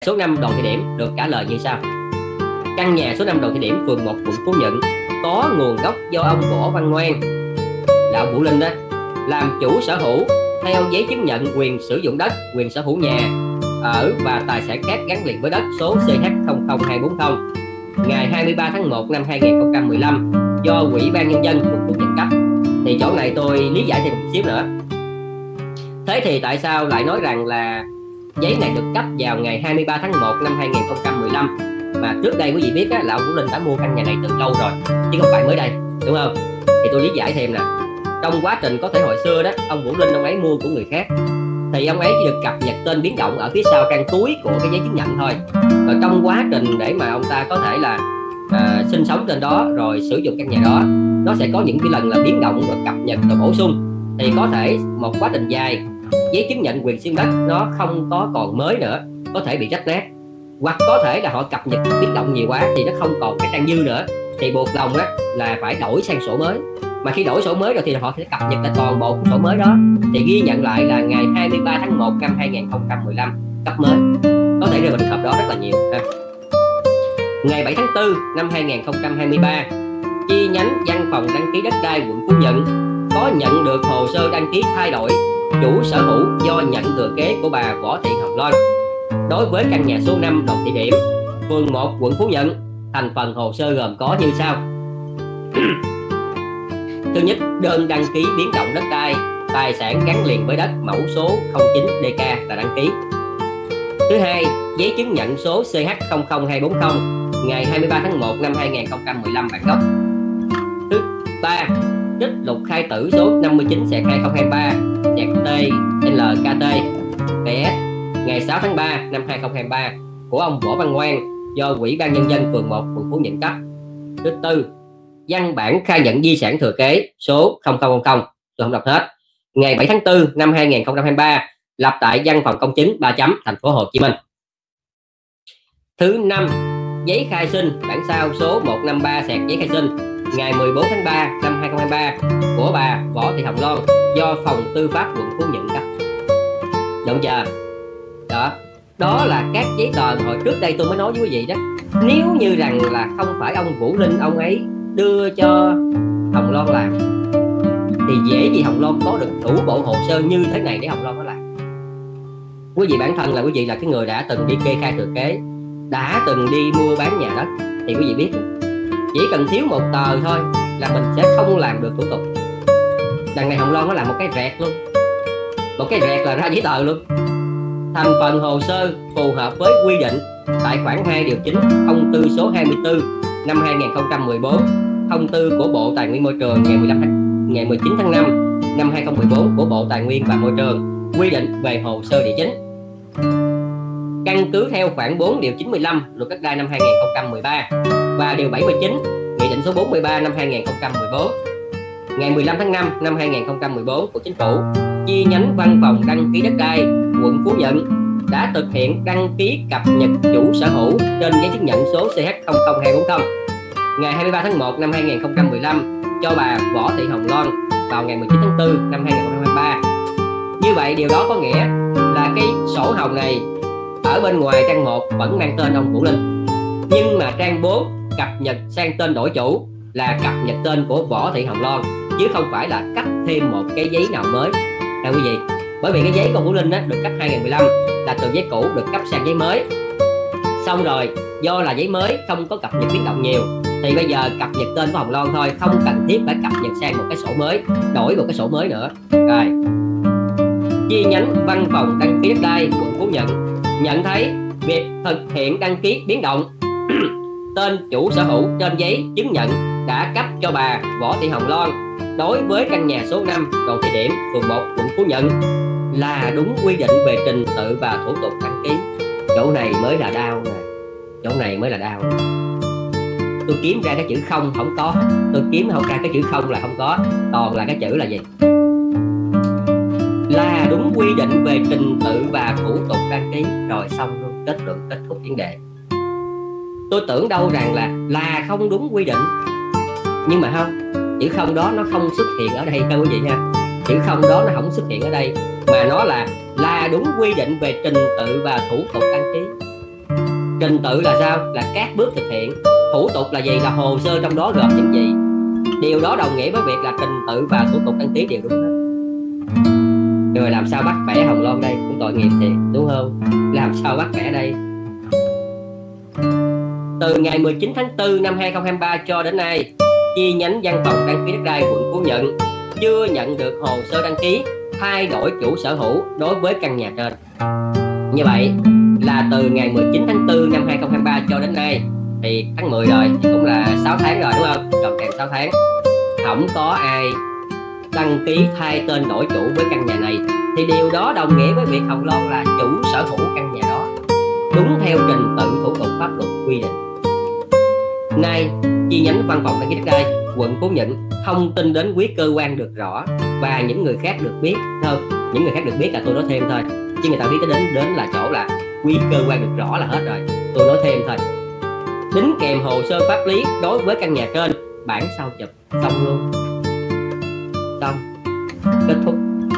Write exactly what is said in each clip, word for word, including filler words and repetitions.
số năm Đoàn Thị Điểm được trả lời như sau. Căn nhà số năm Đoàn Thị Điểm, phường một, quận Phú Nhuận có nguồn gốc do ông Võ Văn Ngoan, là ông Vũ Linh đó, làm chủ sở hữu theo giấy chứng nhận quyền sử dụng đất, quyền sở hữu nhà ở và tài sản khác gắn liền với đất số C H không không hai bốn không ngày hai mươi ba tháng một năm hai nghìn không trăm mười lăm do Ủy ban Nhân dân quận Phú Nhuận cấp. Thì chỗ này tôi lý giải thêm một xíu nữa. Thế thì tại sao lại nói rằng là giấy này được cấp vào ngày hai mươi ba tháng một năm hai nghìn không trăm mười lăm, mà trước đây quý vị biết á, là ông Vũ Linh đã mua căn nhà này từ lâu rồi chứ không phải mới đây, đúng không? Thì tôi lý giải thêm nè. Trong quá trình có thể hồi xưa đó, ông Vũ Linh ông ấy mua của người khác thì ông ấy chỉ được cập nhật tên biến động ở phía sau trang túi của cái giấy chứng nhận thôi. Rồi trong quá trình để mà ông ta có thể là à, sinh sống trên đó rồi sử dụng căn nhà đó, nó sẽ có những cái lần là biến động rồi cập nhật rồi bổ sung, thì có thể một quá trình dài giấy chứng nhận quyền sử dụng đất nó không có còn mới nữa, có thể bị rách nát, hoặc có thể là họ cập nhật biến động nhiều quá thì nó không còn cái trang dư nữa, thì buộc lòng á là phải đổi sang sổ mới. Mà khi đổi sổ mới rồi thì họ sẽ cập nhật lại toàn bộ sổ mới đó, thì ghi nhận lại là ngày hai mươi ba tháng một năm hai nghìn không trăm mười lăm cấp mới, có thể rơi vào trường hợp đó rất là nhiều ha. Ngày bảy tháng tư năm hai nghìn không trăm hai mươi ba, chi nhánh văn phòng đăng ký đất đai quận Phú Nhuận có nhận được hồ sơ đăng ký thay đổi chủ sở hữu do nhận thừa kế của bà Võ Thị Hồng Loan đối với căn nhà số năm Đoàn Thị Điểm, phường một, quận Phú Nhuận. Thành phần hồ sơ gồm có như sau. Thứ nhất, đơn đăng ký biến động đất đai, tài sản gắn liền với đất mẫu số không chín D K là đăng ký. Thứ hai, giấy chứng nhận số C H không không hai bốn không ngày hai mươi ba tháng một năm hai nghìn không trăm mười lăm bản gốc. Thứ ba, trích lục khai tử số năm mươi chín hai không hai ba T L K T P S ngày sáu tháng ba năm hai nghìn không trăm hai mươi ba của ông Võ Văn Ngoan do Ủy ban Nhân dân phường một, quận Phú Nhuận cấp. Thứ tư, văn bản khai nhận di sản thừa kế số không không không không, tôi không đọc hết, ngày bảy tháng tư năm hai nghìn không trăm hai mươi ba lập tại văn phòng công chứng ba chấm thành phố Hồ Chí Minh. Thứ năm, giấy khai sinh bản sao số một năm ba sẹt giấy khai sinh ngày mười bốn tháng ba năm hai nghìn không trăm hai mươi ba của bà Võ Thị Hồng Loan do phòng tư pháp quận Phú Nhuận cấp. Đúng chưa? Đó, đó là các giấy tờ hồi trước đây tôi mới nói với quý vị đó. Nếu như rằng là không phải ông Vũ Linh ông ấy đưa cho Hồng Loan làm thì dễ gì Hồng Loan có được đủ bộ hồ sơ như thế này để Hồng Loan có làm. Quý vị bản thân là quý vị là cái người đã từng đi kê khai thừa kế, đã từng đi mua bán nhà đất thì quý vị biết chỉ cần thiếu một tờ thôi là mình sẽ không làm được thủ tục. Đằng này Hồng Loan nó làm một cái rẹt luôn, một cái rẹt là ra giấy tờ luôn. Thành phần hồ sơ phù hợp với quy định tại khoản hai điều chín thông tư số hai mươi tư năm hai nghìn không trăm mười bốn, thông tư của Bộ Tài nguyên Môi trường ngày mười lăm tháng ngày mười chín tháng năm năm hai nghìn không trăm mười bốn của Bộ Tài nguyên và Môi trường quy định về hồ sơ địa chính. Căn cứ theo khoản bốn điều chín mươi lăm Luật Đất đai năm hai nghìn không trăm mười ba và điều bảy mươi chín Nghị định số bốn mươi ba năm hai nghìn không trăm mười bốn ngày mười lăm tháng năm năm hai nghìn không trăm mười bốn của Chính phủ, chi nhánh văn phòng đăng ký đất đai quận Phú Nhuận đã thực hiện đăng ký cập nhật chủ sở hữu trên giấy chứng nhận số C H không không hai bốn không ngày hai mươi ba tháng một năm hai nghìn không trăm mười lăm cho bà Võ Thị Hồng Loan vào ngày mười chín tháng tư năm hai nghìn không trăm hai mươi ba. Như vậy điều đó có nghĩa là cái sổ hồng này ở bên ngoài trang một vẫn mang tên ông Vũ Linh, nhưng mà trang bốn cập nhật sang tên đổi chủ là cập nhật tên của Võ Thị Hồng Loan, chứ không phải là cấp thêm một cái giấy nào mới nha quý vị. Bởi vì cái giấy của Vũ Linh á, được cấp hai nghìn không trăm mười lăm là từ giấy cũ được cấp sang giấy mới. Xong rồi do là giấy mới không có cập nhật biến động nhiều thì bây giờ cập nhật tên của Hồng Loan thôi, không cần thiết phải cập nhật sang một cái sổ mới, đổi một cái sổ mới nữa. Rồi, chi nhánh văn phòng đăng ký đất đai quận Phú Nhuận nhận thấy việc thực hiện đăng ký biến động tên chủ sở hữu trên giấy chứng nhận đã cấp cho bà Võ Thị Hồng Loan đối với căn nhà số năm Đoàn Thị Điểm, phường một, quận Phú Nhuận là đúng quy định về trình tự và thủ tục đăng ký. Chỗ này mới là đau nè, chỗ này mới là đau. Tôi kiếm ra cái chữ không không có, tôi kiếm không ra cái chữ không là không có, toàn là cái chữ là gì? Là đúng quy định về trình tự và thủ tục đăng ký. Rồi xong luôn, kết luận, kết thúc vấn đề. Tôi tưởng đâu rằng là là không đúng quy định, nhưng mà không, chữ không đó nó không xuất hiện ở đây đâu quý vị nha. Chữ không đó nó không xuất hiện ở đây, mà nó là là đúng quy định về trình tự và thủ tục đăng ký. Trình tự là sao? Là các bước thực hiện. Thủ tục là gì? Là hồ sơ trong đó gồm những gì. Điều đó đồng nghĩa với việc là trình tự và thủ tục đăng ký đều đúng hết. Rồi làm sao bắt bẻ Hồng Loan đây? Cũng tội nghiệp thiệt, đúng không? Làm sao bắt bẻ đây? Từ ngày mười chín tháng tư năm hai không hai ba cho đến nay, chi nhánh văn phòng đăng ký đất đai quận Phú Nhuận chưa nhận được hồ sơ đăng ký thay đổi chủ sở hữu đối với căn nhà trên. Như vậy là từ ngày mười chín tháng tư năm hai không hai ba cho đến nay, thì tháng mười rồi, thì cũng là sáu tháng rồi, đúng không? Tròn kèm sáu tháng, không có ai đăng ký thay tên đổi chủ với căn nhà này, thì điều đó đồng nghĩa với việc Hồng Loan là chủ sở hữu căn nhà đó, đúng theo trình tự thủ tục pháp luật quy định. Nay, chi nhánh văn phòng đăng ký đất đai quận Phú Nhuận thông tin đến quý cơ quan được rõ và những người khác được biết thôi. Những người khác được biết là tôi nói thêm thôi, chứ người ta biết cái đến đến là chỗ là quý cơ quan được rõ là hết rồi, tôi nói thêm thôi. Đính kèm hồ sơ pháp lý đối với căn nhà trên, bản sao chụp, xong luôn, xong, kết thúc.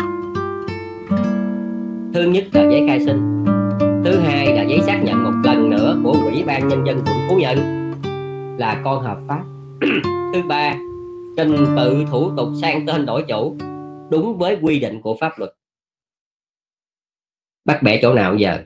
Thứ nhất là giấy khai sinh, thứ hai là giấy xác nhận một lần nữa của Ủy ban Nhân dân quận Phú Nhuận là con hợp pháp. Thứ ba, trình tự thủ tục sang tên đổi chủ đúng với quy định của pháp luật. Bắt bẻ chỗ nào giờ?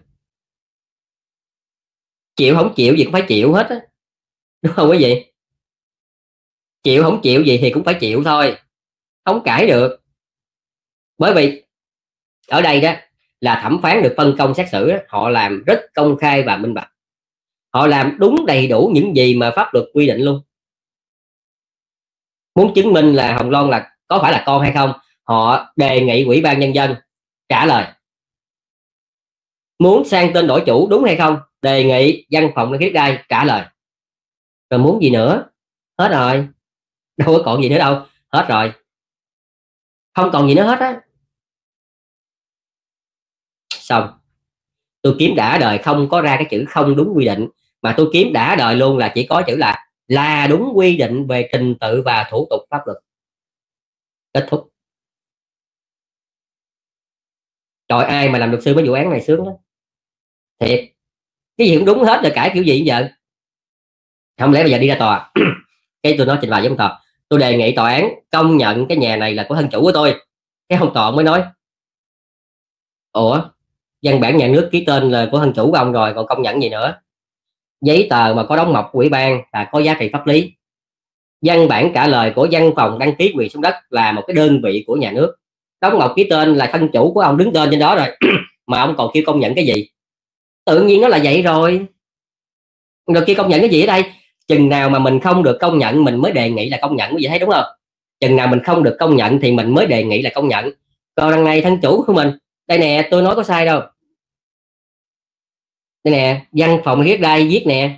Chịu không chịu gì cũng phải chịu hết á, đúng không quý vị? Chịu không chịu gì thì cũng phải chịu thôi, không cãi được. Bởi vì ở đây đó là thẩm phán được phân công xét xử đó, họ làm rất công khai và minh bạch, họ làm đúng đầy đủ những gì mà pháp luật quy định luôn. Muốn chứng minh là Hồng Loan là có phải là con hay không, họ đề nghị Ủy ban Nhân dân trả lời. Muốn sang tên đổi chủ đúng hay không, đề nghị văn phòng đăng ký đất đai trả lời. Rồi muốn gì nữa? Hết rồi, đâu có còn gì nữa đâu, hết rồi, không còn gì nữa hết á. Xong, tôi kiếm đã đời không có ra cái chữ không đúng quy định, mà tôi kiếm đã đời luôn là chỉ có chữ là là đúng quy định về trình tự và thủ tục pháp luật. Kết thúc. Trời, ai mà làm luật sư mấy vụ án này sướng lắm thiệt, cái gì cũng đúng hết rồi, cãi kiểu gì giờ? Không lẽ bây giờ đi ra tòa cái tôi nói trình bày với ông tòa, tôi đề nghị tòa án công nhận cái nhà này là của thân chủ của tôi. Cái ông tòa mới nói ủa, văn bản nhà nước ký tên là của thân chủ của ông rồi, còn công nhận gì nữa? Giấy tờ mà có đóng mộc của ủy ban là có giá trị pháp lý. Văn bản trả lời của văn phòng đăng ký quyền sử dụng đất là một cái đơn vị của nhà nước, đóng mộc ký tên là thân chủ của ông đứng tên trên đó rồi mà ông còn kêu công nhận cái gì? Tự nhiên nó là vậy rồi. Rồi kêu công nhận cái gì ở đây? Chừng nào mà mình không được công nhận mình mới đề nghị là công nhận, quý vị thấy đúng không? Chừng nào mình không được công nhận thì mình mới đề nghị là công nhận. Còn đằng này thân chủ của mình, đây nè, tôi nói có sai đâu. Đây nè, văn phòng đăng ký đất đai viết nè,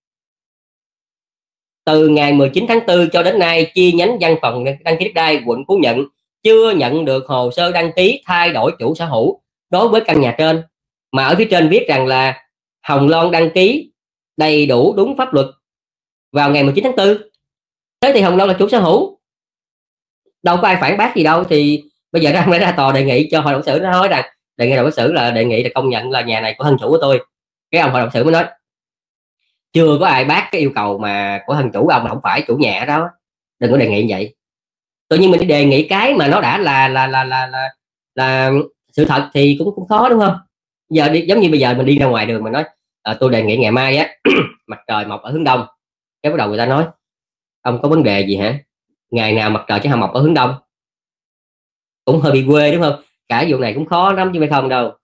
từ ngày mười chín tháng tư cho đến nay, chi nhánh văn phòng đăng ký đất đai quận Phú Nhuận chưa nhận được hồ sơ đăng ký thay đổi chủ sở hữu đối với căn nhà trên. Mà ở phía trên viết rằng là Hồng Loan đăng ký đầy đủ đúng pháp luật vào ngày mười chín tháng tư. Thế thì Hồng Loan là chủ sở hữu, đâu có ai phản bác gì đâu. Thì bây giờ đang ra tòa đề nghị cho hội đồng xử, nó nói rằng đề nghị hội đồng xử là đề nghị là công nhận là nhà này của thân chủ của tôi. Cái ông hội đồng xử mới nói chưa có ai bác cái yêu cầu mà của thân chủ của ông, mà không phải chủ nhà đó, đừng có đề nghị như vậy. Tự nhiên mình đi đề nghị cái mà nó đã là là là là là, là sự thật thì cũng cũng khó, đúng không? Giờ đi, giống như bây giờ mình đi ra ngoài đường mình nói à, tôi đề nghị ngày mai á mặt trời mọc ở hướng đông, cái bắt đầu người ta nói ông có vấn đề gì hả? Ngày nào mặt trời chứ không mọc ở hướng đông, cũng hơi bị quê, đúng không? Cả vụ này cũng khó lắm chứ phải không đâu.